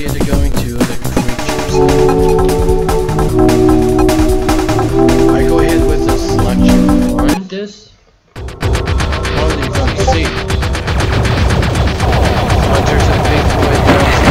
we are going to the creatures. I go ahead with the selection on this. How are you going to see? Hunters and faithful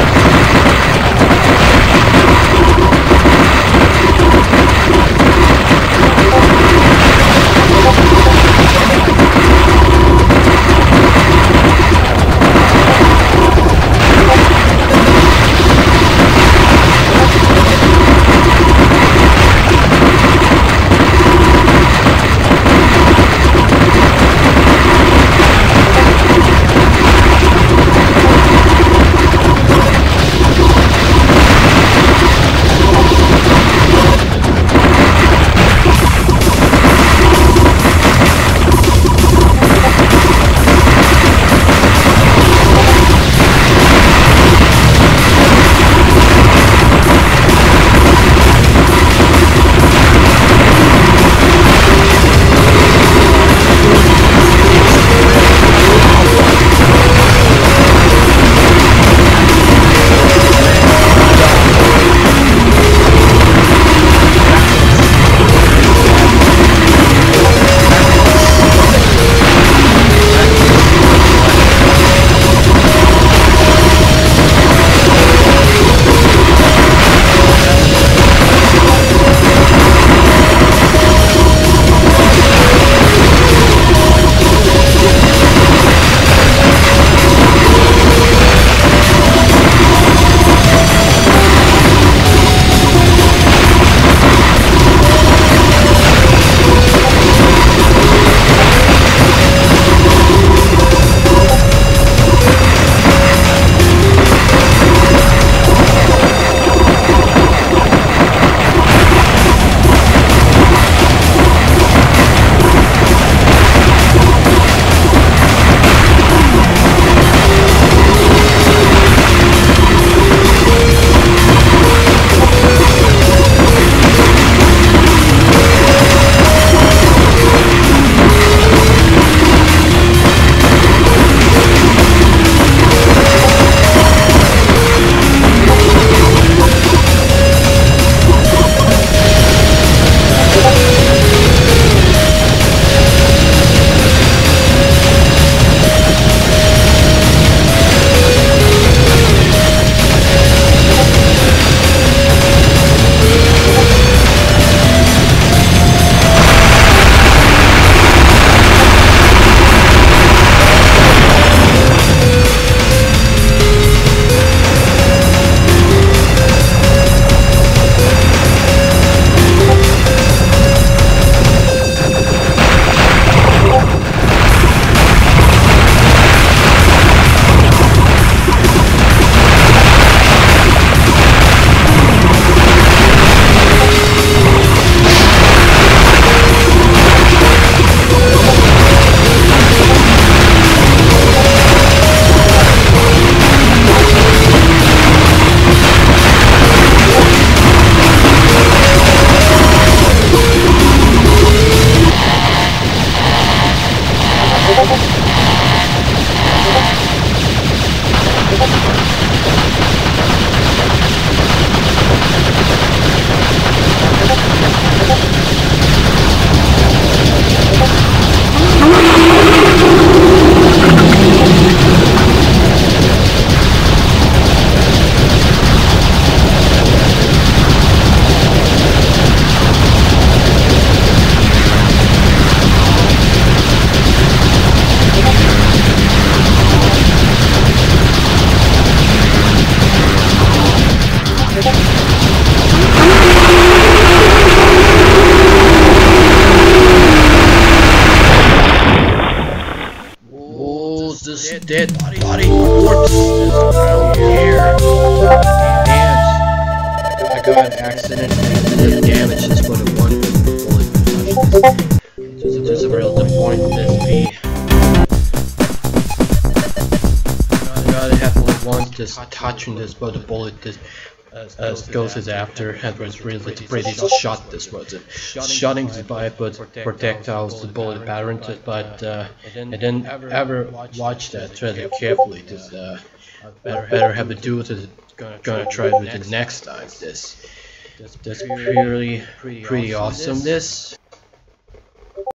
dead body corpse is around here. And I got an accident and damage this but a one bullet concussion. There's a real disappointment this be. I gotta happily want this touching this but the bullet this as goes as after had was really pretty shot this was it. Shooting by but projectiles the bullet pattern but I didn't ever watch that really carefully. This better have a duel to gonna try to do the next time. That's pretty awesome. This.